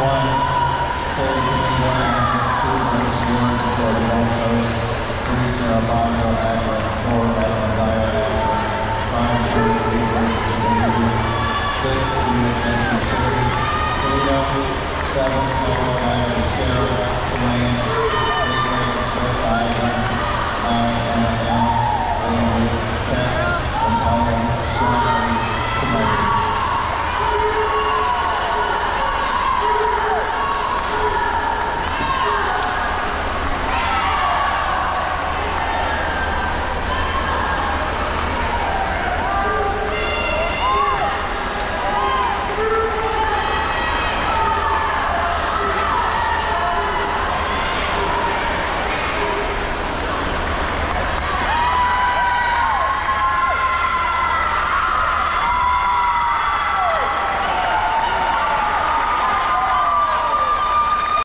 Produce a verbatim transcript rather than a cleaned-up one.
one, Carrie Domingo, and two, Bruce Ward, Florida Gulf Coast. Three, Sarah Bazo, Agro. Four, Adam Adaya, Agro. Five, Drew Cleveland, Xavier. Six, Leah Trench, Missouri. Toledo. Seven, Pablo Agro, Tulane.